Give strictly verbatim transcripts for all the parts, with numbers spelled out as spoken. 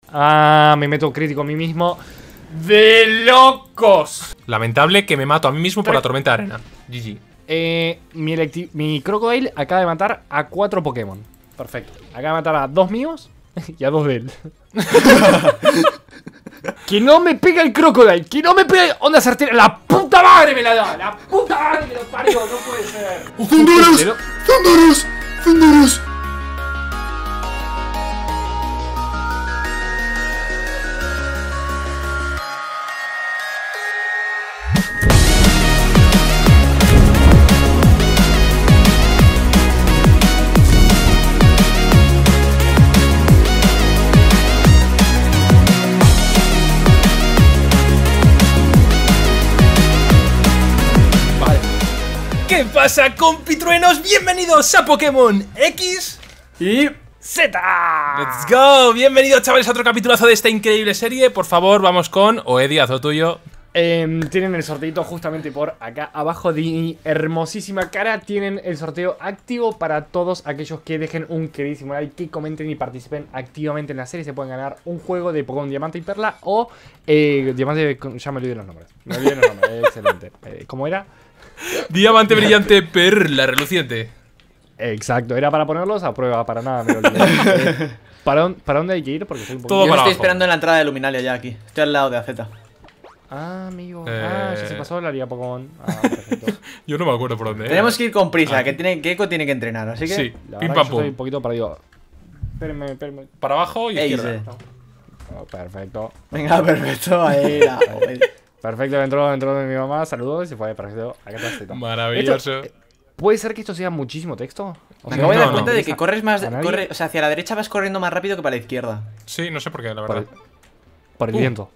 Ah, me meto crítico a mí mismo. ¡De locos! Lamentable que me mato a mí mismo por la tormenta de arena. G G. Eh, mi, mi Crocodile acaba de matar a cuatro Pokémon. Perfecto. Acaba de matar a dos míos y a dos de él. Que no me pega el Crocodile. Que no me pega. Onda certera. La puta madre me la da. La puta madre me lo parió. No puede ser. ¡Thundurus! ¡Thundurus! ¡Thundurus! ¿Qué pasa, compitruenos? Bienvenidos a Pokémon X y Z. ¡Let's go! Bienvenidos, chavales, a otro capitulazo de esta increíble serie. Por favor, vamos con Oedi, haz lo tuyo. Eh, tienen el sorteito justamente por acá abajo de mi hermosísima cara. Tienen el sorteo activo para todos aquellos que dejen un queridísimo like, que comenten y participen activamente en la serie. Se pueden ganar un juego de Pokémon Diamante y Perla o eh, Diamante... Ya me olvidé los nombres. Me olvidé los nombres, excelente. Eh, ¿Cómo era? Diamante brillante, perla reluciente. Exacto, era para ponerlos a prueba, para nada me lo olvidé. eh, ¿para, ¿Para dónde hay que ir? Porque soy un poquito... Todo Yo para estoy abajo. esperando en la entrada de Luminalia ya aquí. Estoy al lado de A Z. Ah, amigo. Eh... Ah, ya se pasó la liga Pokémon. Ah, perfecto. Yo no me acuerdo por dónde. ¿eh? Tenemos que ir con prisa, Ah. que, tiene, que Eco tiene que entrenar, así que... Sí, La pim verdad pam que yo estoy pum. un poquito perdido. Espérenme, espérenme. Para abajo y Ey, izquierda. sí. Oh, perfecto. Venga, perfecto, ahí la... Perfecto, entró, entró mi mamá, saludó y se fue. Perfecto, acá está Z. Maravilloso. Esto, ¿puede ser que esto sea muchísimo texto? O Me sea, acabo de no, dar cuenta no. de que corres más... ¿A nadie? Corre, o sea, hacia la derecha vas corriendo más rápido que para la izquierda. Sí, no sé por qué, la por verdad. el, por el Uh. viento.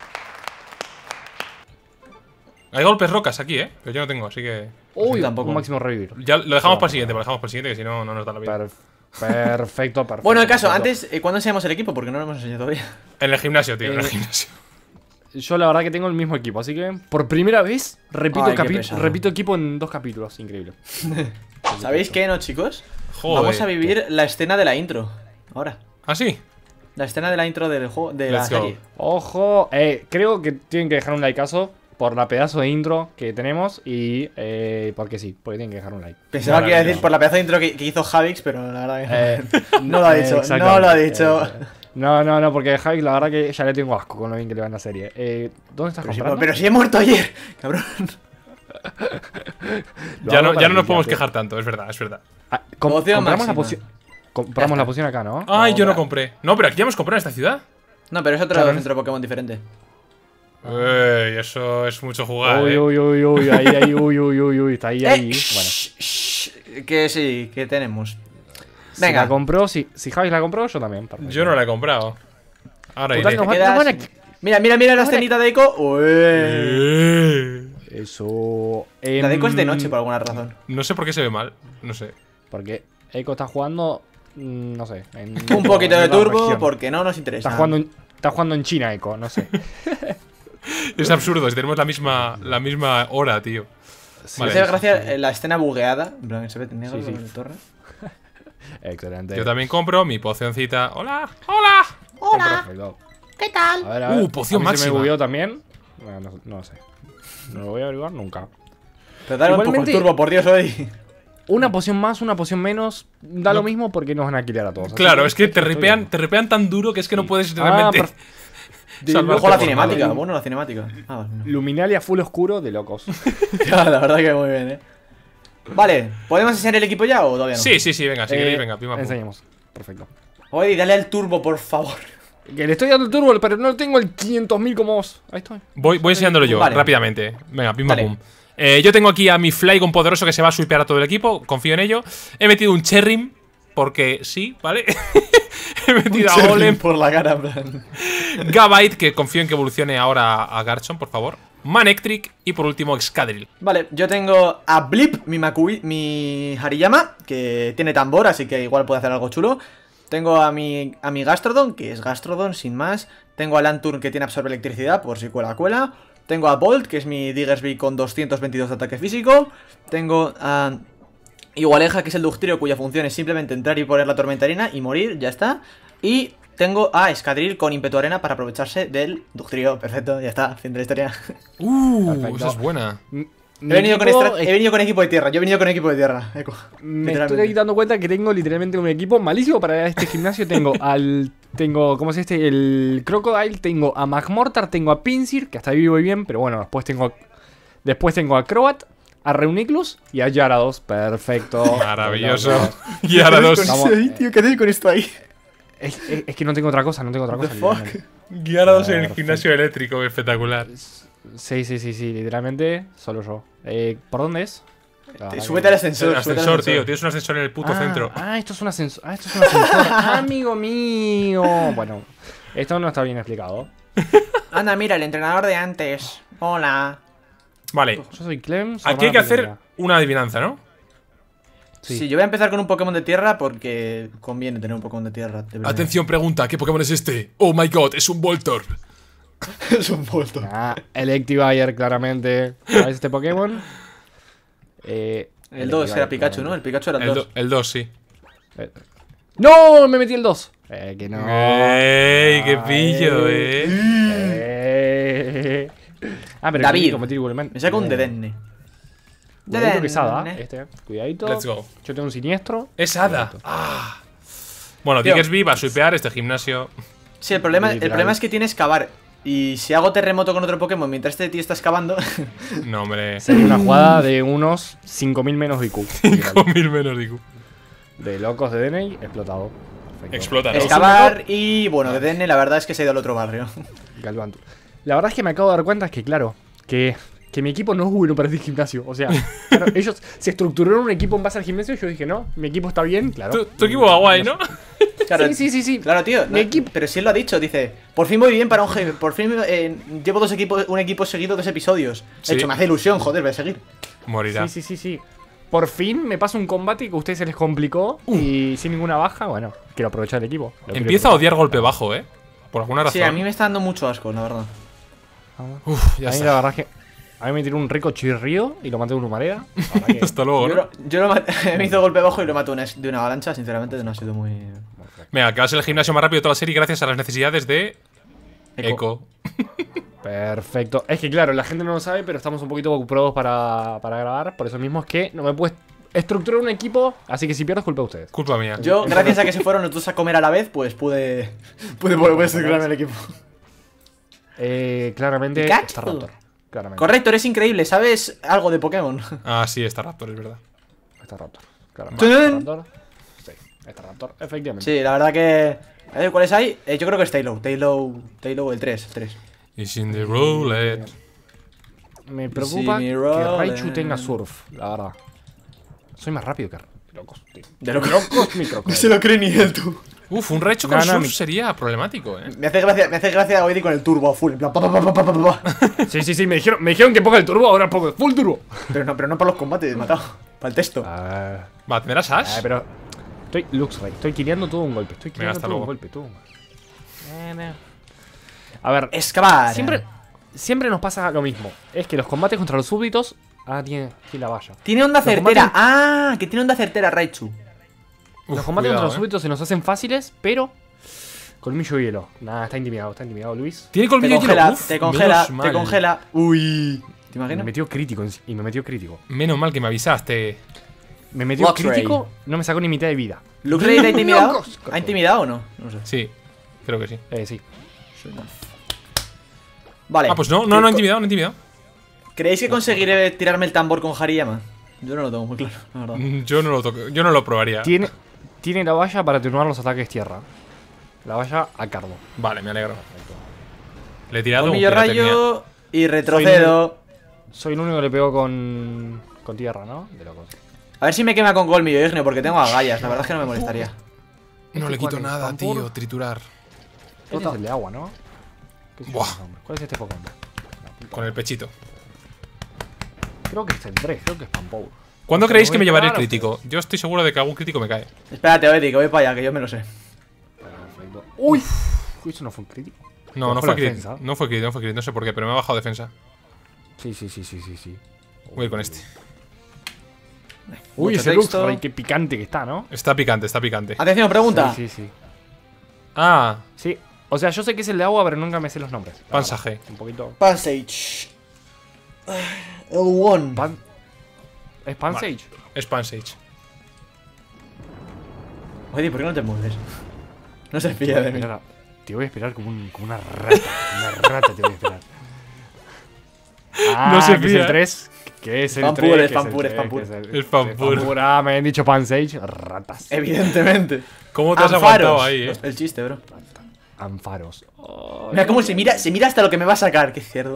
Hay golpes rocas aquí, ¿eh? Pero yo no tengo, así que... Uy, tampoco. un máximo revivir. Ya lo dejamos No, para el siguiente, no. lo dejamos para el siguiente, que si no, no nos da la vida. Per- perfecto, perfecto. Bueno, el caso, perfecto. antes, eh, ¿cuándo enseñamos el equipo? Porque no lo hemos enseñado todavía. En el gimnasio, tío, en el Eh, gimnasio. Yo la verdad que tengo el mismo equipo, así que por primera vez repito, Ay, qué capi- pesado. repito equipo en dos capítulos. Increíble. ¿Sabéis qué, no, chicos? Joder. Vamos a vivir la escena de la intro. Ahora. ¿Ah, sí? La escena de la intro del juego, de la Let's go. serie. Ojo, eh, creo que tienen que dejar un likeazo por la pedazo de intro que tenemos y eh, porque sí, porque tienen que dejar un like. Pensaba que iba a decir Maravilloso. por la pedazo de intro que, que hizo Javix, pero la verdad que Eh, no lo ha dicho, exactamente. no lo ha dicho. Eh, no, no, no, porque Javi, la verdad que ya le tengo asco con lo bien que le va en la serie. Eh, ¿Dónde estás Pero si, comprando? pero si he muerto ayer, cabrón. Lo Ya hago no, para ya no nos podemos humillarte. quejar tanto, es verdad, es verdad. Ah, com- Poción compramos la máxima. poción. Compramos la poción acá, ¿no? Ay, yo no Ahora. compré. No, pero aquí ya hemos comprado en esta ciudad. No, pero es otro Claro, centro Pokémon diferente. Ey, eso es mucho jugar, Uy, eh. uy, uy, uy, ahí, ahí, uy, uy, uy, uy, está ahí, ahí. Eh, Bueno. shh, shh, que sí, que tenemos. Si Venga. la compró, si, si Javi la compró, yo también. Perfecto. Yo no la he comprado. Ahora Puta, iré. nos Te va- quedas- van a- Mira, mira, mira la van a- escenita de Eco. Ué. Eh. Eso. La de Eco es de em, noche por alguna razón. No sé por qué se ve mal, no sé. Porque Eiko está jugando. mm, No sé. en- Un poquito en de otra turbo región. porque no nos interesa. Está jugando, en, está jugando en China, Eiko, no sé. Es absurdo, si tenemos la misma, la misma hora, tío. Me Vale. hace gracia eh, la escena bugueada. En plan, se ve negro Sí, sí. con el torre. Excelente. Yo también compro mi pocioncita. ¡Hola! ¡Hola! Perfecto. ¿Qué tal? A ver, a ver. Uh, poción a mí se máxima. me bugueó también. Bueno, no, no lo sé. No lo voy a averiguar nunca. Pero dale un poco el Igualmente- turbo, por Dios, hoy. Una poción más, una poción menos. Da lo mismo porque nos van a killar a todos. así Claro, es que te estoy ripean, bien. te ripean tan duro que es que no puedes Ah, realmente. per- De salvarte Ojo la por cinemática, nada. bueno, la cinemática. Ah, vale. Luminalia full oscuro de locos. Ya, la verdad que muy bien, eh. Vale, ¿podemos enseñar el equipo ya o todavía no? Sí, sí, sí, venga, si Eh, queréis, venga, pim, pam, pum. Enseñemos. Perfecto. Oye, dale al turbo, por favor. Que le estoy dando el turbo, pero no tengo el quinientos mil como vos. Ahí estoy. Voy, voy enseñándolo yo, Vale. rápidamente. Venga, pim, pam, Dale. pum. Eh, yo tengo aquí a mi Flygon poderoso que se va a sweepear a todo el equipo, confío en ello. He metido un Cherrim, porque sí, ¿vale? He metido a Golem, por la cara, en plan. Gabite, que confío en que evolucione ahora a Garchomp, por favor. Manectric y por último Excadrill. Vale, yo tengo a Blip, mi Makui, mi Hariyama, que tiene tambor, así que igual puede hacer algo chulo. Tengo a mi, a mi Gastrodon, que es Gastrodon, sin más. Tengo a Lanturn, que tiene absorbe electricidad, por si cuela cuela. Tengo a Bolt, que es mi Diggersby con doscientos veintidós de ataque físico. Tengo a Igualeja, que es el Ductrio, cuya función es simplemente entrar y poner la tormenta arena y morir, ya está. Y tengo a Escadril con ímpetu arena para aprovecharse del Dugtrio. Perfecto, ya está, fin de la historia. Uh, Perfecto. esa es buena. Mi He venido, con equipo estra- es- he venido con equipo de tierra, yo he venido con equipo de tierra. Eco, Me literalmente. estoy dando cuenta que tengo literalmente un equipo malísimo para este gimnasio. Tengo al. Tengo. ¿Cómo es este? El Crocodile. Tengo a Magmortar. Tengo a Pinsir, que hasta ahí voy bien. Pero bueno, después tengo. Después tengo a Croat. A Reuniclus. Y a Yarados. Perfecto. Maravilloso. Y ahora dos. ¿Qué haces con Vamos, eso ahí, tío? ¿Qué haces con esto ahí? Es, es- es que no tengo otra cosa. No tengo otra What cosa. the fuck? literalmente. Guiarados en el Perfecto. gimnasio eléctrico, espectacular. Sí, sí, sí, sí. Literalmente. Solo yo. Eh, ¿Por dónde es? La verdad Súbete al que- ascensor, El súbete al ascensor, ascensor. tío. Tienes un ascensor en el puto ah, centro. Ah, esto es un ascensor. Ah, esto es un ascensor. Amigo mío. Bueno, esto no está bien explicado. Anda, mira, el entrenador de antes. Hola. Vale. Yo soy Clem. su Aquí hay que hermana hacer pequeña. una adivinanza, ¿no? Sí. Sí. yo voy a empezar con un Pokémon de tierra porque conviene tener un Pokémon de tierra. de primera. Atención, pregunta. ¿Qué Pokémon es este? Oh my god, es un Voltorb. Es un Voltorb. Ah, Electivire, claramente. ¿Sabes este Pokémon? Eh, El dos era Electivire, Pikachu, ¿no? El Pikachu era el El dos. do- el dos, sí. claramente. Eh, ¡No! Me metí el dos. Eh, que no. ¡Ey! ¡Qué pillo, Ay. eh! Eh. Ah, pero David. que competir igualmente. Me saco un Eh, Dedenne. Cuidadito que es Hada, Dedenne. este. Cuidadito. Let's go. Yo tengo un siniestro. Es Hada. Ah. Bueno, Tío. Diggersby va a swipear este gimnasio. Sí, el problema, el Literal. problema es que tienes que cavar. Y si hago terremoto con otro Pokémon mientras este tío está excavando. No, hombre. Sería una jugada de unos cinco mil menos de I Q. cinco mil menos de I Q. De locos de D N I, explotado. Perfecto. Explota, ¿no? excavar y bueno, Dedenne la verdad es que se ha ido al otro barrio. Galvantu. La verdad es que me acabo de dar cuenta es que, claro, que, que mi equipo no es bueno para este gimnasio. O sea, claro, ellos se estructuraron un equipo en base al gimnasio y yo dije, no, mi equipo está bien, claro. Tu, tu equipo va guay, ¿no? Claro, Sí, sí, sí, sí. Claro, tío. Mi no, equipo- Pero si él lo ha dicho, dice, por fin voy bien para un jefe. Por fin eh, llevo dos equipos, un equipo seguido, dos episodios. Sí. De hecho, me hace ilusión, joder, voy a seguir. Morirá. Sí, sí, sí, sí. Por fin me pasa un combate que a ustedes se les complicó y sin ninguna baja, bueno, quiero aprovechar el equipo. Lo quiero Empieza a aprovechar. odiar golpe bajo, ¿eh? Por alguna razón. Sí, a mí me está dando mucho asco, la verdad. Uf, ya a mí está. la verdad es que a mí me tiró un rico chirrío y lo maté de una marea. La verdad que- Hasta luego, Yo, ¿no? lo- yo lo maté- me hizo golpe bajo y lo mato una- de una avalancha. Sinceramente, no ha sido muy. Venga, que va a ser el gimnasio más rápido de toda la serie gracias a las necesidades de Eco. Eco. Perfecto. Es que claro, la gente no lo sabe, pero estamos un poquito ocupados para, para grabar. Por eso mismo es que no me puedes estructurar un equipo, así que si pierdo es culpa de ustedes. Culpa mía. Yo, gracias a que se fueron los dos a comer a la vez, pues pude. Pude volver a estructurarme el equipo. Eh, claramente Pikachu. está Raptor. Claramente. Correcto, eres increíble. ¿Sabes algo de Pokémon? Ah, sí, está Raptor, es verdad. Está Raptor. Claramente. ¡Tudum! Está Raptor. Sí, está Raptor, efectivamente. Sí, la verdad que. A ver, ¿cuáles hay? Eh, yo creo que es Taylor. Taylor. Taylor, el tres. El tres. It's in the roulette. Me preocupa See me que rolling. Raichu tenga surf, la verdad. Soy más rápido que locos, tío. De lo que. Locos micro. No se lo cree ni él, tú. Uf, un Raichu No, con no, surf mi- sería problemático, ¿eh? Me hace gracia, me hace gracia Oedi con el turbo a full. En plan, pa, pa, pa, pa, pa, pa, pa. Sí, sí, sí, me dijeron, me dijeron que ponga el turbo, ahora pongo el full turbo. Pero no, pero no para los combates, matado. Para el texto. Ah, Va, ¿tendrás ah, Ash? pero estoy Luxray, estoy quillando todo un golpe, estoy quillando hasta todo un luego. golpe, todo. Eh, nah. A ver, Excavar. siempre siempre nos pasa lo mismo. Es que los combates contra los súbditos, ah, tiene, tiene la valla. Tiene onda Los certera. combates- Ah, que tiene onda certera, Raichu. Uf, los combates cuidado, contra los ¿eh? súbditos se nos hacen fáciles, pero colmillo y hielo. Nada, está intimidado, está intimidado Luis. Tiene Te colmillo y congela, hielo. Uf, te congela, menos te mal. congela. Uy. ¿Te Me imaginas? metió crítico en- y me metió crítico. Menos mal que me avisaste. Me metió Luxray. crítico, no me sacó ni mitad de vida. ¿Luxray ha intimidado? Locos. ¿Ha intimidado o no? No sé. Sí, creo que sí. Eh, sí. Vale. Ah, pues no, no, no ha ¿Qué- intimidado, no ha intimidado. ¿Creéis que conseguiré tirarme el tambor con Hariyama? Yo no lo tengo muy claro, la verdad. Mm, Yo no lo toco, yo no lo probaría. Tiene, tiene la valla para atenuar los ataques tierra. La valla a cardo. Vale, me alegro. Le he tirado un Colmillo pirotecnia. rayo y retrocedo. Soy el único que le pegó con, con tierra, ¿no? De locos. A ver si me quema con colmillo ignio, porque tengo agallas. La verdad es que no me molestaría. No le ¿Cuál quito es? nada, ¿Pampur? tío. Triturar. Este es el de agua, ¿no? ¿Qué es Buah. este nombre? ¿Cuál es este Pokémon? Con el pechito. Creo que es el tres, creo que es Pampour. ¿Cuándo O sea, creéis no que voy me a llevaré el esperar a crítico? Yo estoy seguro de que algún crítico me cae. Espérate, Oedi, que voy para allá, que yo me lo sé. Perfecto. ¡Uy! Uy, eso no fue un crítico. No, Bajó no fue la crítico. defensa. No fue crítico, no fue crítico. No sé por qué, pero me ha bajado defensa. Sí, sí, sí, sí, sí, sí. Voy a ir con este. Uy, Mucho ese texto. Luxray, qué picante que está, ¿no? Está picante, está picante. Atención, pregunta. Sí, sí, sí. Ah, Sí. O sea, yo sé que es el de agua, pero nunca me sé los nombres. Pansage. Un poquito. Passage. El One. Pan... ¿Es Pansage? es Pansage. Oye, ¿por qué no te mueves? No se fía de mí. Espera, te voy a esperar como, un, como una rata. Como una rata te voy a esperar. Ah, No se que es fía. el tres. Que es el Fan tres. pur, que es fan el pur, es tres, fan pur. que es el- Es fan pur. fan pur. Ah, me han dicho Pansage. Ratas. Evidentemente. ¿Cómo te has Anfaros. aguantado ahí, eh? El chiste, bro. Anfaros. Mira cómo se mira, se mira hasta lo que me va a sacar, qué cerdo.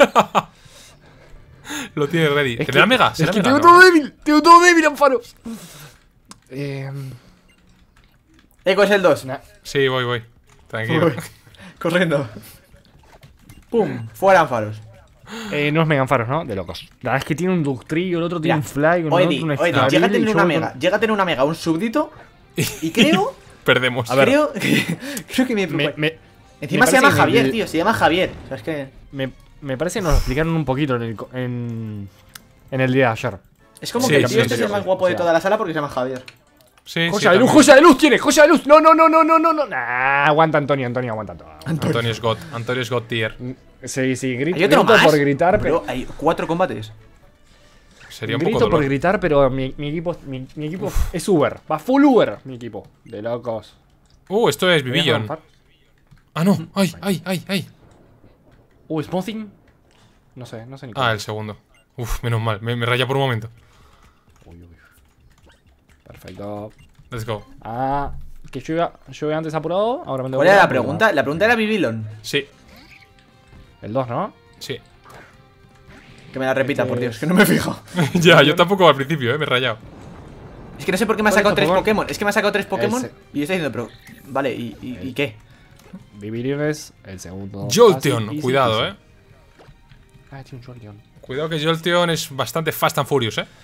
Lo tiene ready. Es ¿Tendrá que- mega? Es ¿Será que mega? tengo No. todo débil. Tengo todo débil, Anfaros. Eh, Eco es el dos. nah. Sí, voy, voy. Tranquilo. Uy, corriendo. Pum, fuera Anfaros. Eh, no es Mega Anfaros, ¿no? De locos. La verdad es que tiene un Ductrio, el otro tiene Mira, un Fly, un Oedi, otro un Oedi, Estabilis, llega a tener y una yo- mega, llega a tener una mega, un súbdito. Y creo, Perdemos. A ver. creo, que- creo que me, Me, me, Encima me se llama parece que Javier, el- tío, se llama Javier. O sea, es que. me, me parece que nos lo explicaron un poquito en el, co- en, en el día de ayer. Es como Sí, que el sí, tío sí, este es sí, el más sí. guapo O de sea. toda la sala porque se llama Javier. Sí, sí, Joya de luz, también. joya de luz tiene, joya de luz. No, no, no, no, no, no, no. Nah, aguanta Antonio, Antonio, aguanta todo. Antonio Scott. Antonio Scott tier. Sí, sí, grito, Hay otro grito más. por gritar, Bro, pero. hay cuatro combates. Sería un Grito poco por dolor. gritar, pero mi, mi equipo, mi, mi equipo es Uber. Va full Uber, mi equipo. De locos. Uh, esto es ¿Me voy a Vivillon. lanzar? Ah, no. Ay, ay, ay, ay. Uh, Smoothing. No sé, no sé ni Ah, cómo. el segundo. Uf, menos mal. Me, me raya por un momento. Uy, uy. Perfecto. Let's go. Ah, que yo iba, yo iba antes apurado, ahora me tengo ¿Cuál que era la apurar, pregunta? La pregunta era Bibilon. Sí, El dos, ¿no? sí. Que me la repita, Este por Dios, es- que no me fijo. Ya, yo tampoco al principio, eh. Me he rayado. Es que no sé por qué me ha ¿Cuál es sacado tu tres Pokémon? Pokémon. Es que me ha sacado tres Pokémon Ese. y yo estoy diciendo, pero. Vale, ¿y, y, y qué? Vivirion es el segundo. Jolteon, Fácil, easy, cuidado, easy. eh. Ah, tiene un Jolteon. Cuidado que Jolteon es bastante fast and furious, eh.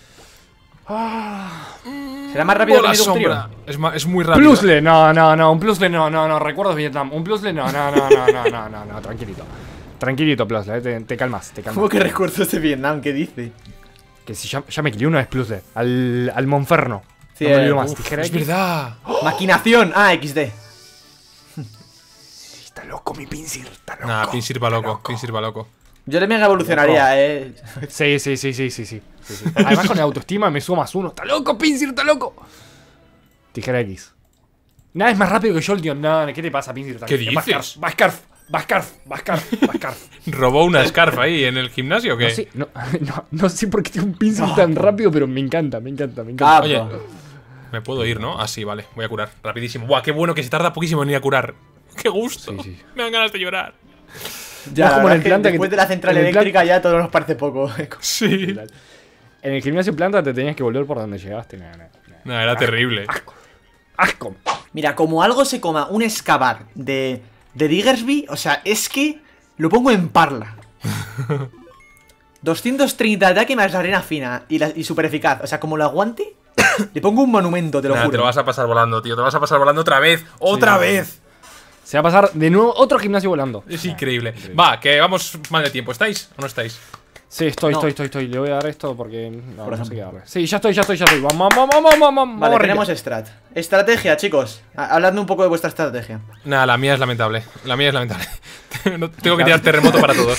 ¿Será más rápido que Bola mi Dugtrio? sombra. Es, ma- es muy rápido. Plusle, no, no, no, un Plusle, no, no, no, recuerdos Vietnam. Un Plusle, no, no, no, no, no, no, no, no, tranquilito. Tranquilito, Plusle, eh, te, te calmas, te calmas. ¿Cómo que recuerdos de Vietnam? ¿Qué dice? Que si ya, ya me quilé una vez Plusle, al, al Monferno. Sí, no me eh, olvido más. Uf, Tijera es X. verdad. Maquinación. Ah, equis de. Está loco mi Pinsir, está loco. Nah, Pinsir va loco. Pinsir va loco. Yo le mega evolucionaría, eh. Sí, sí, sí, sí, sí, sí, sí, sí. Además con la autoestima me subo más uno. ¡Está loco, Pinsir, está loco! Tijera X. Nada es más rápido que Jolteon. No, ¿qué te pasa, Pinsir? ¿Qué Va dices? Scarf, va Scarf, va Scarf, va Scarf, va Scarf. ¿Robó una Scarf ahí en el gimnasio o qué? No sé, no, no, no sé por qué tengo un Pinsir tan rápido, pero me encanta, me encanta, me encanta. Capa. Oye, me puedo ir, ¿no? Ah, sí, vale. Voy a curar. Rapidísimo. Buah, qué bueno que se tarda poquísimo en ir a curar. ¡Qué gusto! Sí, sí. Me dan ganas de llorar. Ya, No es como la en el verdad es que planta que después te- de la central en el plan- eléctrica ya todo nos parece poco. Sí. En el gimnasio planta te tenías que volver por donde llegaste. No, no, no. No, era terrible. Asco. Mira, como algo se coma un excavar de, de Diggersby, o sea, es que lo pongo en parla. doscientos treinta de ataque más la arena fina y, la, y super eficaz. O sea, como lo aguante, le pongo un monumento, te lo Nah, juro. te lo vas a pasar volando, tío. Te lo vas a pasar volando otra vez. ¡Otra Sí. vez! Se va a pasar de nuevo otro gimnasio volando. Es increíble. Va, que vamos mal de tiempo. ¿Estáis o no estáis? Sí, estoy, No. estoy, estoy, estoy. Le voy a dar esto porque. No, Por no sé ejemplo. qué darle. Sí, ya estoy, ya estoy, ya estoy. Vamos, vamos, vamos, vamos, vamos. Vale, vamos, tenemos Ricky. strat. Estrategia, chicos. Ha- Habladme un poco de vuestra estrategia. Nada, la mía es lamentable. La mía es lamentable. No- Tengo que tirar terremoto para todos.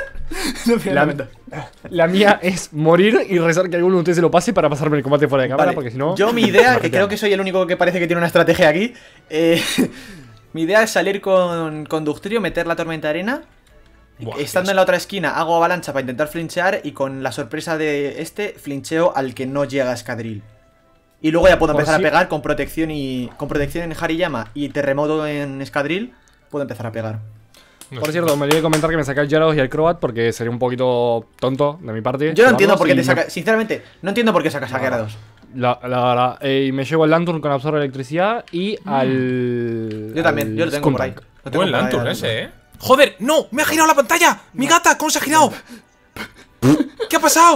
La, la mía es morir y rezar que alguno de ustedes se lo pase para pasarme el combate fuera de cámara, Vale, porque si no. yo mi idea, me que creo que soy el único que parece que tiene una estrategia aquí. eh, mi idea es salir con, con Dugtrio, meter la tormenta de arena. Buah, Estando Dios. en la otra esquina, hago avalancha para intentar flinchear. Y con la sorpresa de este, flincheo al que no llega a Escadril. Y luego ya puedo Por empezar si- a pegar con protección y. Con protección en Hariyama y terremoto en Escadril. Puedo empezar a pegar. No Por sé. cierto, me olvidé de comentar que me saqué el Gyarados y el Crobat porque sería un poquito tonto de mi parte. Yo no entiendo llevarlos por qué y te me- sacas. Sinceramente, no entiendo por qué sacas a Gyarados. La, la verdad, eh, y me llevo al Lantern con absorbe electricidad y al. Yo también, al yo lo tengo por ahí. Skuntank. Lo tengo Buen por ahí, Lantern al ese, eh. ¡Joder! ¡No! ¡Me ha girado la pantalla! ¡Mi gata! ¿Cómo se ha girado? ¿Qué ha pasado?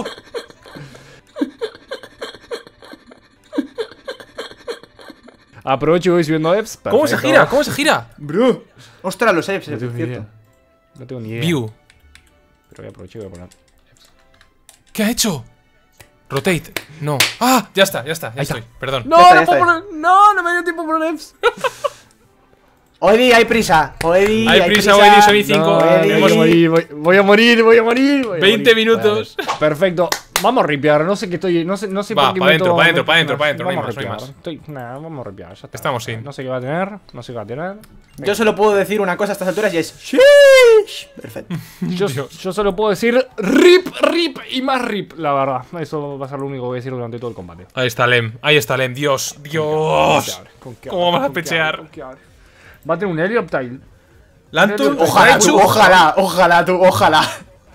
Aprovecho y voy subiendo Eps. ¿Cómo se perfecto. gira? ¿Cómo se gira? Bro. Ostras, los Eps, No es tengo ni cierto. idea. No tengo ni idea. View. Pero voy a aprovechar y voy a poner. ¿Qué ha hecho? Rotate. No. ¡Ah! Ya está, ya está. Ya Ahí está. estoy. Perdón. No, Ya está, no ya puedo está. poner. No, no me dio tiempo a poner Eps. Oedi, hay prisa. Oedi, Hay prisa, Oedi, soy cinco. No, Hemos- voy, a morir, voy, voy a morir, voy a morir. voy a veinte morir. minutos. Vale, perfecto. Vamos a ripear, no sé qué estoy. No sé, no sé Va, por qué pa' meto- dentro, pa' dentro, meto- pa' dentro, pa' dentro, no hay Vamos a más, no hay ripear. más. Estoy, nah, vamos a ripear. Ya está. Estamos sin. No sé qué va a tener, no sé qué va a tener. Yo solo puedo decir una cosa a estas alturas y es. Sheesh. Perfecto. Yo, Dios. yo solo puedo decir rip, rip y más rip, la verdad. Eso va a ser lo único que voy a decir durante todo el combate. Ahí está Lem, ahí está Lem. Dios, Dios. ¿Con qué ¿Cómo abre? vas a ¿Con qué pechear? abre? ¿Con qué abre? Va a tener un Helioptile. Lantern, Ojalá, tú, Raichu. ojalá, ojalá, tú, ojalá.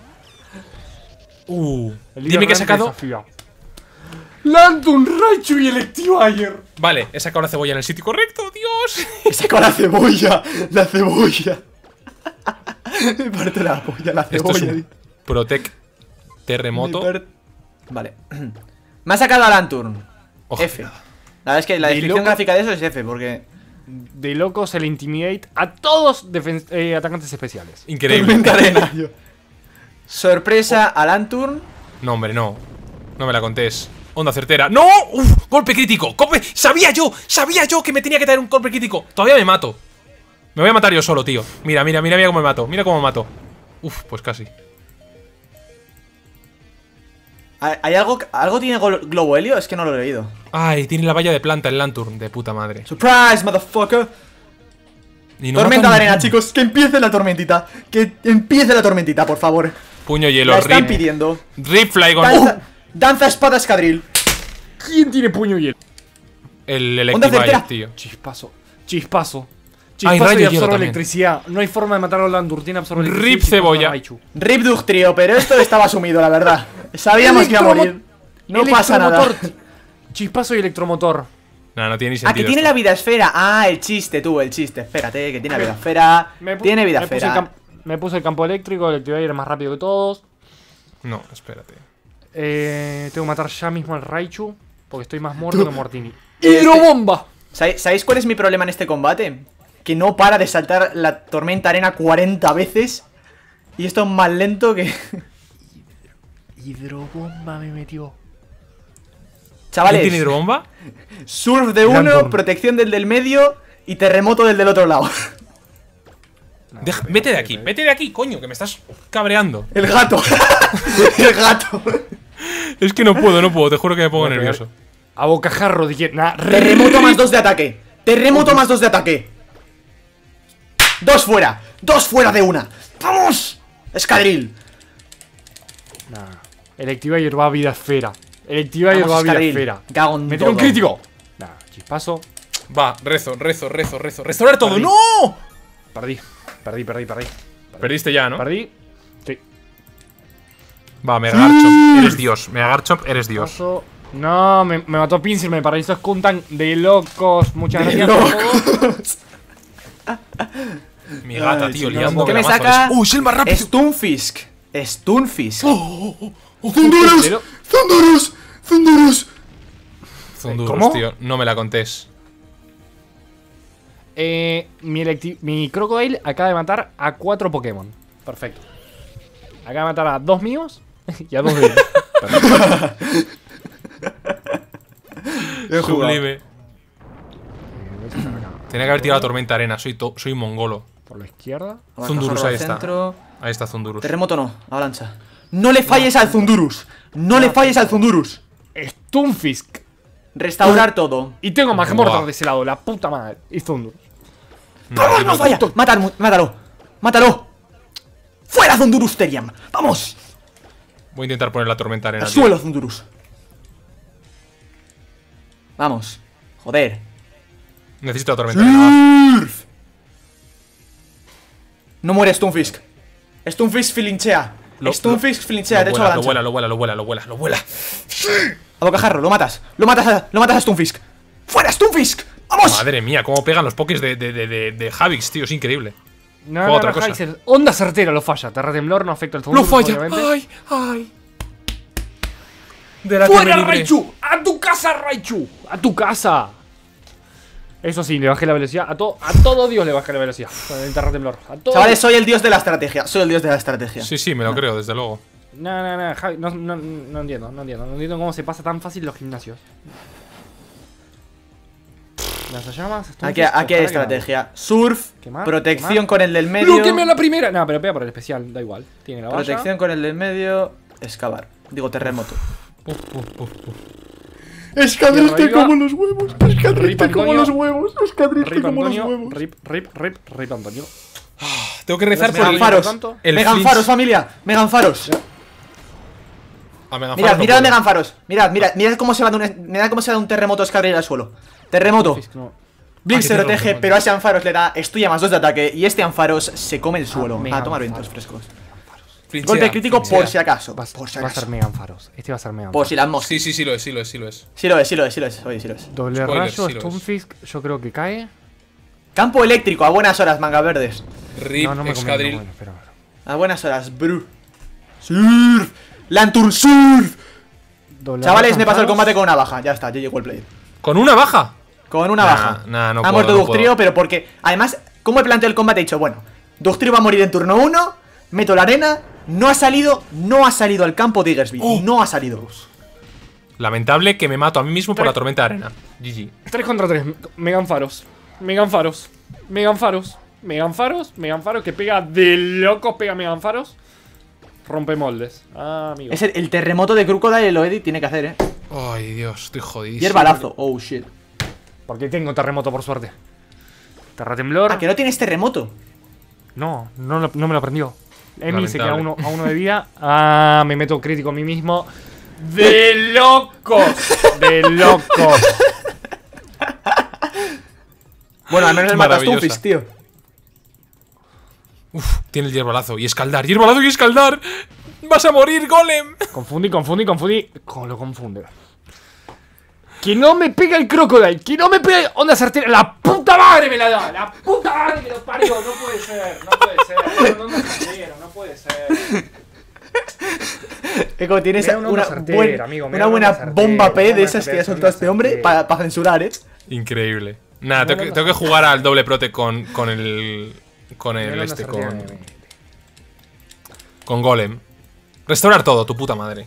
Uh, El dime que he sacado. desafía. Lantern, Raichu y Electivire. Vale, he sacado la cebolla en el sitio correcto, Dios. He sacado la cebolla, la cebolla. Me parte la polla, la Esto es cebolla. un Protect Terremoto. Me par- Vale. Me ha sacado a Lanturn. Ojalá. F. La verdad es que la De descripción loco. gráfica de eso es F, porque. De locos el Intimidate a todos defen- eh, atacantes especiales. Increíble. Tormenta arena. Sorpresa a Lanturn. No, hombre, no. No me la contés. Onda certera. ¡No! ¡Uf! ¡Golpe crítico! ¡Golpe! ¡Sabía yo! ¡Sabía yo que me tenía que traer un golpe crítico! Todavía me mato. Me voy a matar yo solo, tío. Mira, mira, mira, mira cómo me mato. Mira cómo me mato. Uf, pues casi. ¿Hay hay algo, algo tiene glo- Globo Helio? Es que no lo he leído. Ay, tiene la valla de planta el Lanturn. De puta madre. Surprise, motherfucker. Y no Tormenta de mata arena, ninguno. chicos. Que empiece la tormentita. Que empiece la tormentita, por favor. Puño hielo. La están Rip. pidiendo. Rip Flygon. Danza, danza espada escadril. ¿Quién tiene puño y hielo? El Onda Electivire, certera. tío. Chispazo. Chispazo. Ay, Chispazo rayo y hielo absorbe también. electricidad. No hay forma de matarlo a Lantur. Tiene absorbe Rip electricidad. y chispazo cebolla. a Raichu. Rip Ductrio, pero esto estaba asumido, la verdad. Sabíamos que iba a Electromo- morir. No pasa nada. Electromotor. Chispazo y electromotor. No, no tiene ni Ah, sentido. que tiene esto. la vida esfera. Ah, el chiste, tú, el chiste. Espérate, que tiene la vida esfera. Me pu- Tiene vida me puse, el esfera. cam- me puse el campo eléctrico. El Electivire es más rápido que todos. No, espérate. Eh, tengo que matar ya mismo al Raichu. Porque estoy más muerto que Mortini. Este- ¡Hidrobomba! ¿Sabéis sabéis cuál es mi problema en este combate? Que no para de saltar la tormenta arena cuarenta veces. Y esto es más lento que. Hidrobomba me metió. ¿Quién Chavales, tiene hidrobomba? surf de uno, Lanturn. protección del del medio y terremoto del del otro lado. Deja- vete de aquí, vete de aquí, coño, que me estás cabreando. El gato. El gato. Es que no puedo, no puedo, te juro que me pongo Voy a pegar. nervioso. A bocajarro, dije. Nah, Terremoto más dos de ataque. Terremoto más dos de ataque. Dos fuera. Dos fuera de una. ¡Vamos! Escadril. Nah. Electivire va a vida esfera. Electivire Vamos, va a vida Escadril. esfera. Cago en Me tiene un todo. crítico. Nah, chispazo. Va, rezo, rezo, rezo, rezo. ¡Restaurar todo! Perdí. ¡No! Perdí. Perdí, perdí, perdí. Perdiste ya, ¿no? Perdí. Sí. Va, Mega Garchomp, eres Dios. Mega Garchomp, eres Dios. Paso. No, me, me mató Pinsir, me paralizó Skuntank de locos. Muchas De gracias. por todo. locos. Mi gata, Ay, tío, sí, liando. ¿qué me mazo. saca? ¡Uy, es el más rápido! Stunfisk. Stunfisk. ¡Zundurus! ¡Zundurus! ¡Zundurus! Zundurus, ¿Cómo? tío, no me la contés. Eh, mi, electi- mi Crocodile acaba de matar a cuatro Pokémon. Perfecto. Acaba de matar a dos míos y a dos de ellos. Perfecto. Sublime. Eh, voy a sacar acá. Tenía que haber tirado la tormenta arena, soy, to- soy mongolo. Por la izquierda. Zundurus, ahí está. Centro. Ahí está Zundurus. Terremoto no, avalancha. No le falles al Zundurus. No le falles al Zundurus. Stunfisk. Restaurar todo. Y tengo Magmortar Buah. de ese lado, la puta madre. Y Zundurus. No, ¡Vamos, aquí no no- falla! ¡Mátalo! ¡Mátalo! ¡Mátalo! ¡Fuera Zundurus Teriam! ¡Vamos! Voy a intentar poner la tormenta arena. ¡Al tío. suelo Zundurus! Vamos. Joder. Necesito la tormenta arena. va. Surf. No muere Stunfisk. Stunfisk filinchea. Lo- Stunfisk filinchea, Lo de hecho vuela, lo avalancha. vuela, lo vuela, lo vuela, lo vuela, lo vuela. A bocajarro, lo matas. Lo matas a, lo matas a Stunfisk. ¡Fuera Stunfisk! ¡Vamos! Madre mía, cómo pegan los pokés de, de, de, de, de Javix, tío, es increíble. No, Juega no, otra no, cosa. Haxel. Onda certera lo falla. Terratemblor no afecta al Zundurus, obviamente. ¡Ay, ay! De la que ¡Fuera, me libré. Raichu! ¡A tu casa, Raichu! ¡A tu casa! Eso sí, le bajé la velocidad. A, to a todo Dios le bajé la velocidad. Con el terratemblor. A todo Chavales, soy el dios de la estrategia. Soy el dios de la estrategia. Sí, sí, me lo creo, desde luego. No, no, no, Javi, no, no, no entiendo, no entiendo. No entiendo cómo se pasa tan fácil los gimnasios. Lanzallamas. Aquí, aquí hay estrategia. Surf, Quemar, protección quemar. con el del medio. ¡No, queme a la primera! No, pero pega por el especial, da igual. Tiene la valla. Protección con el del medio. Excavar. Digo, terremoto. Uf, uf, uf, uf. Escadril, te como los huevos. Escadril, Rip Antonio. huevos. Escadril, Rip Antonio. Rip, rip, rip, rip Antonio. Tengo que rezar por Megan el, Faros. el Megan flinch. Faros, familia. Megan Faros. A Megan Mirad, Faros no mirad a puedo. Megan Faros. Mirad, mirad, mirad cómo se va de un, mirad cómo se va de un terremoto Escadril al suelo. Terremoto. Fisk, no. Blink Ah, se que tiene protege, razón. pero a ese Anfaros le da estuya más dos de ataque. Y este Anfaros se come el suelo. Megan A tomar Faros. vientos frescos. Flinchea, Golpe crítico flinchea. por si acaso. Va, Por si va a ser acaso. Megan Faros. Este va a ser Megan Por Faros. si las moscas. Sí, sí, sí lo es, sí lo es, sí lo es. Sí lo es, sí lo es, sí lo es. Oye, sí lo es. Doble Spoiler, rayo, sí lo es. Stunfisk, yo creo que cae. Campo eléctrico, a buenas horas, mangas verdes. Rip, No, no me conviene. Escadril. no, bueno, espera, espera. A buenas horas, bru. Surf. Lantern Surf. Doble Chavales, rayo, me paso el Faros. combate con una baja. Ya está, yo llego el play. ¿Con una baja? Con una Nah, baja. nah, no ha puedo, muerto no Ductrio, puedo. pero porque. Además, ¿cómo he planteado el combate? He dicho, bueno, Ductrio va a morir en turno uno. Meto la arena. No ha salido, no ha salido al campo Diggersby. Oh. No ha salido. Lamentable que me mato a mí mismo por Tres. la tormenta de arena. G G. tres contra tres. Megan Faros. Megan Faros. Megan Faros. Megan Faros. Megan Faros que pega de locos. Pega Megan Faros. Rompe moldes. Ah, amigo. Es el, el terremoto de Crocodile, lo Eddie tiene que hacer, eh. Ay, Dios, estoy jodidísimo. Y el balazo. Oh shit. Porque tengo terremoto por suerte. Terratemblor. Ah, que no tienes terremoto. No, no, lo- no me lo aprendió. Emi se queda a Lamentable. uno, a uno de vida. Ah, me meto crítico a mí mismo. ¡De locos! ¡De locos! Bueno, al menos el matas Maravillosa. Stunfisk, tío. Uf, tiene el hierbalazo y escaldar. ¡Hierbalazo y escaldar! ¡Vas a morir, golem! Confundí, confundí, confundí. ¿Cómo lo confunde? Que no me pega el crocodile. Que no me pega. Onda certera. La puta madre me la da. La puta madre que lo parió. No puede ser. No puede ser. No, no, no, certera, no puede ser. Eco, tienes Mira una una, certera, buen- amigo, mira una una buena certera, bomba P de una esas que certera, ha soltado este una hombre certera. para censurar, eh. Increíble. Nada, tengo que, tengo que jugar al doble prote con, con el. Con el Mira una este, certera, con. mi mente. Con golem. Restaurar todo, tu puta madre.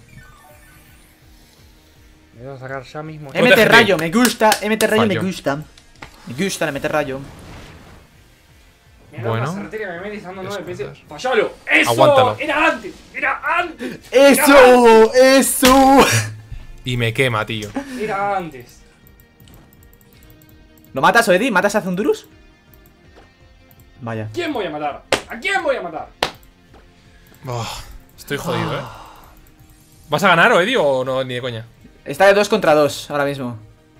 Me voy a sacar ya mismo. M T rayo, me gusta. M T rayo, me Fallo. gusta. Me gusta el M T rayo. Mira Bueno. una certera, me metes dando nueve Eso, veces. ¡Fallalo! ¡Eso! Aguántalo. ¡Era antes! ¡Era antes! ¡Eso! ¡Eso! Y me quema, tío. ¡Era antes! ¿Lo matas, Oedi? ¿Matas a Zundurus? Vaya. ¿Quién voy a matar? ¿A quién voy a matar? Oh, estoy jodido, eh. ¿Vas a ganar, o Eddie, o no, ni de coña? Está de dos contra dos ahora mismo.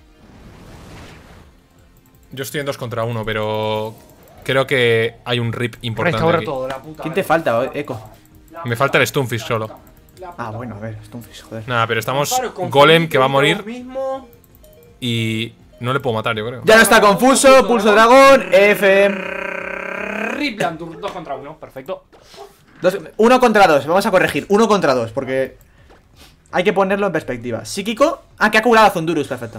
Yo estoy en dos contra uno, pero. Creo que hay un rip importante. Restaura aquí. todo, la puta. ¿Quién te falta, o- Eco? Me falta el Stunfisk solo. Ah, bueno, a ver, Stunfisk, joder. Nada, pero estamos. Amparo, confundí Golem que va a morir mismo. y. No le puedo matar, yo creo. Ya no está confuso, pulso dragón, F. Rip Lantur, dos contra uno, perfecto. Dos, uno contra dos, vamos a corregir. Uno contra dos, porque hay que ponerlo en perspectiva. Psíquico. Ah, que ha curado a Zundurus, perfecto.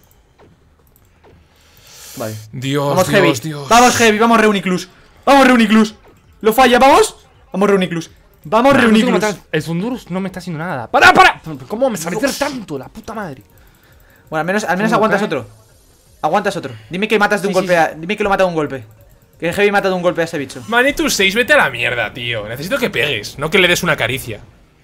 Vale. Dios, Vamos, Dios, Heavy. Dios. Vamos, Heavy, vamos, Reuniclus. Vamos, Reuniclus. ¿Lo falla? ¿Vamos? Vamos, Reuniclus. Vamos, No tengo que Reuniclus. matar. El Sundurus no me está haciendo nada. ¡Para, para! ¿Cómo me sabe meter tanto? La puta madre. Bueno, al menos, al menos ¿Cómo aguantas cae? otro. Aguantas otro. Dime que matas de un Sí, sí, golpe a, Dime que lo mata de un golpe. Que Heavy mata de un golpe a ese bicho. Manitus seis, vete a la mierda, tío. Necesito que pegues, no que le des una caricia.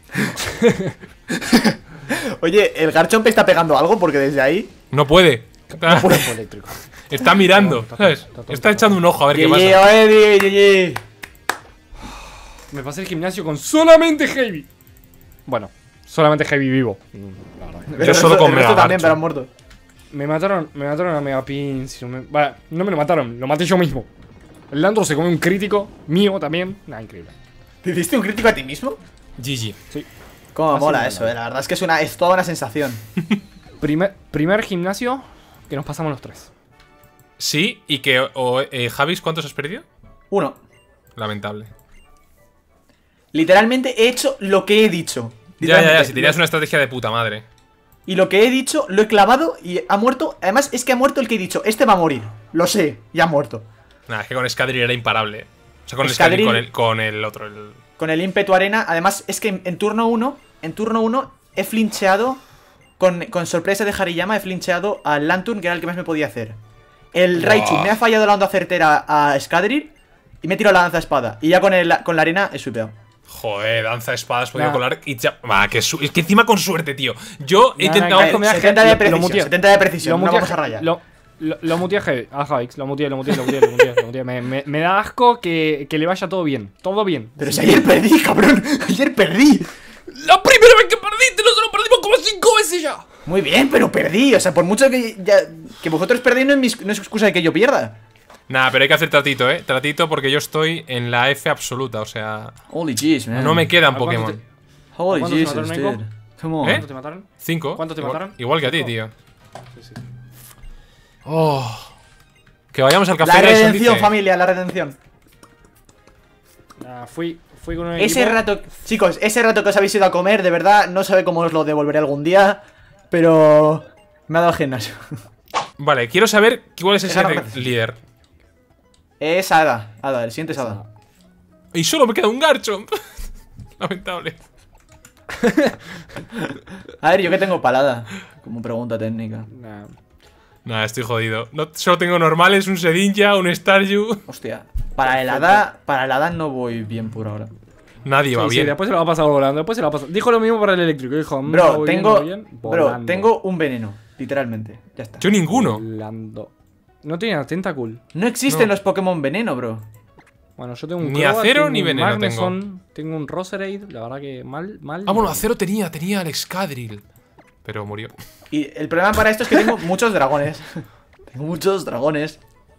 Oye, ¿el Garchomp está pegando algo? Porque desde ahí. No puede. Ah, Cuerpo eléctrico. está mirando, Está tonto, ¿sabes? está tonto. Está echando un ojo a ver qué G G, pasa. Eddie, G G. Me pasé el gimnasio con solamente Heavy. Bueno, solamente Heavy vivo. La verdad. Pero el solo resto- con el resto Mega también, Garchomp. pero han muerto. Me mataron, me mataron a Megapin. Si no, me, bueno, no me lo mataron, lo maté yo mismo. El Landro se come un crítico mío también. Nah, increíble. ¿Te hiciste un crítico a ti mismo? G G. Sí. Cómo Así mola me eso, mola. eh. La verdad es que es, una, es toda una sensación. Primer, primer gimnasio que nos pasamos los tres. Sí, y que. O, eh, Javis, ¿cuántos has perdido? Uno. Lamentable. Literalmente he hecho lo que he dicho. Ya, ya, ya. Literalmente. Si tenías una estrategia de puta madre. Y lo que he dicho lo he clavado y ha muerto. Además, es que ha muerto el que he dicho. Este va a morir. Lo sé, y ha muerto. Nada, es que con Escadril era imparable. O sea, con Escadril- Escadril, con el, con el otro. El... Con el ímpetu arena. Además, es que en, en turno uno. En turno uno he flincheado. Con, con sorpresa de Hariyama he flincheado al Lantern, que era el que más me podía hacer. El Raichu Buah. me ha fallado la onda certera a Scadril y me he tirado la danza espada. Y ya con, el, con la arena he sweepeado. Joder, danza espadas, podido Nah. colar y ya. Va, que su- es que encima con suerte, tío. Yo he Nah, intentado. nah, nah, me da setenta heavy, de lo precisión, muteé. setenta de precisión, Lo no muteé vamos a he- rayar. Lo, lo, lo muteé a heavy. A Javix, lo muteé, lo muteé, lo muteé, lo muteé, lo muteé. Me, me, me da asco que, que le vaya todo bien. Todo bien. Pero si ayer perdí, cabrón. Ayer perdí. La primera vez que perdiste, no solo perdimos como cinco veces ya. Muy bien, pero perdí. O sea, por mucho que, ya, que vosotros perdéis, no es, mis- no es excusa de que yo pierda. Nah, pero hay que hacer tratito, eh. Tratito porque yo estoy en la F absoluta, o sea. Holy jeez, man. No me quedan ¿A cuánto Pokémon. te- Holy ¿Cuántos te Jesus, mataron, dude. Nico? Come on. ¿Eh? ¿Cuántos te mataron? ¿Cinco? ¿Cuántos te Igual- mataron? Igual que a ti, Cinco. tío. Sí, sí. Oh. Que vayamos al café La Grayson, redención, dice. familia, la redención. Ah, fui, fui con un Ese equipo- rato, chicos, ese rato que os habéis ido a comer, de verdad, no sabe cómo os lo devolveré algún día, pero me ha dado el gimnasio. Vale, quiero saber cuál es ese Claro, re- gracias. líder. Es Ada, Ada, el siguiente es Ada. Y solo me queda un Garchomp. Lamentable. A ver, yo que tengo palada, como pregunta técnica. Nah. Nah, estoy jodido. No, solo tengo normales, un Sedinja, un Staryu. Hostia, para el Hada, para el Hada no voy bien por ahora. Nadie va Sí, sí, bien. después se lo va a pasar volando. Después se lo va a pasar. Dijo lo mismo para el eléctrico. Dijo, mm, Bro, voy bien, tengo, voy bien, bro, volando. tengo un veneno, literalmente, ya está. Yo ninguno. Volando. No tenía Tentacool. No existen No. los Pokémon veneno, bro. Bueno, yo tengo un Ni Crobat, acero tengo ni un veneno Magneson, tengo un Roserade. La verdad que mal, mal. Ah, bueno, acero tenía, tenía el Excadrill. Pero murió. Y el problema para esto es que tengo muchos dragones. Tengo muchos dragones.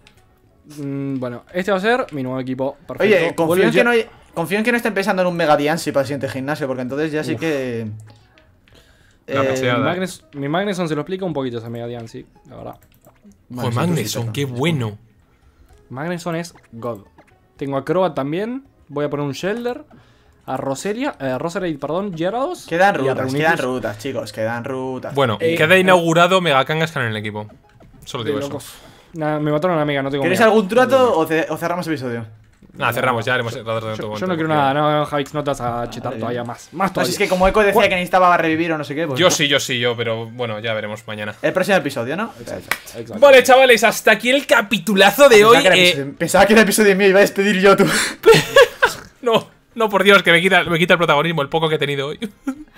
Mm, bueno, este va a ser mi nuevo equipo. Perfecto. Oye, confío Vuelve en, que ya- no, hay- confío en que no estén pensando en un Mega Diancie para el siguiente gimnasio, porque entonces ya sí Uf. que... La Eh, paseada. Mi, Magnes- mi Magneson se lo explica un poquito esa Mega Diancie, la verdad. bueno, Joder, sí, Magneson, sí, qué sí, bueno. Magneson es God. Tengo a Crobat también. Voy a poner un Shelder. A Roseria, eh, Roserade, perdón, Gyarados. Quedan y a rutas, Reunitus quedan rutas, chicos, quedan rutas. Bueno, Eh, queda eh, inaugurado Megakangaskhan en el equipo. Solo de digo eso. locos. Nah, me mataron a la Mega, no tengo ¿Queréis Mega. algún trato o, ce- o cerramos el episodio? Nada, cerramos, ya haremos el rato de Yo, todo. yo no quiero nada, no, Javix, no te vas a chetar Vale. todavía más. Más No, todavía. si es que como Echo decía ¿Cuál? que necesitaba revivir o no sé qué, pues... Yo sí, yo sí, yo, pero bueno, ya veremos mañana. El próximo episodio, ¿no? Exacto. Vale, chavales, hasta aquí el capitulazo de hoy. Pensaba que, era eh, episodio, pensaba que era episodio mío, iba a despedir yo tú. No, no, por Dios, que me quita, me quita el protagonismo, el poco que he tenido hoy.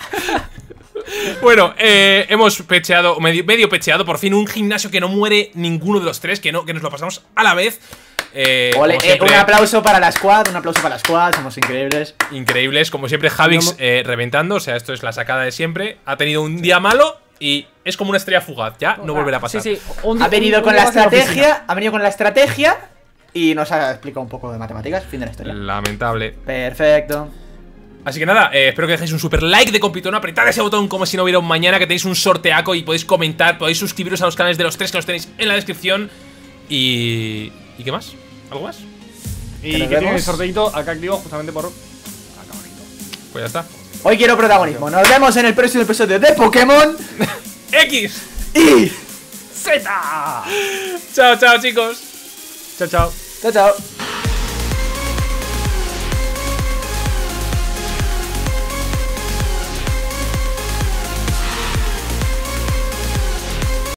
Bueno, eh, hemos pecheado, medio, medio pecheado, por fin un gimnasio que no muere ninguno de los tres, que no, que nos lo pasamos a la vez. Eh, Ole, como eh, siempre, un aplauso para la squad, un aplauso para la squad, somos increíbles. increíbles, como siempre, Javix No, no. eh, reventando, o sea, esto es la sacada de siempre. Ha tenido un día malo y es como una estrella fugaz, ya no volverá a pasar. Sí, sí. un- Ha venido un- con un la día vas a oficina. estrategia, ha venido con la estrategia y nos ha explicado un poco de matemáticas, fin de la historia. Lamentable. Perfecto. Así que nada, eh, espero que dejéis un super like de compitón, apretad ese botón como si no hubiera un mañana, que tenéis un sorteaco y podéis comentar, podéis suscribiros a los canales de los tres que los tenéis en la descripción. Y... ¿Y qué más? ¿Algo más? Y Que que nos tiene el vemos. sorteito acá activo justamente por. Pues ya está. Hoy quiero protagonismo. Nos vemos en el próximo episodio de Pokémon ¡X! y... ¡Z! Chao, chao, chicos. Chao, chao. Chao, chao.